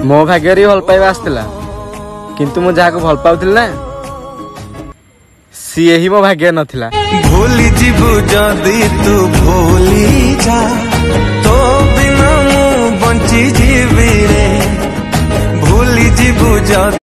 मो भाग्य भल पाइबा आसला किंतु मु जहाँ को भल पाउथिल ना सी ही मो भाग्य नथिला। भूली जीवु जदी तू भूली जा तो बिना मु बंची जीवी रे भूली जीवु जदी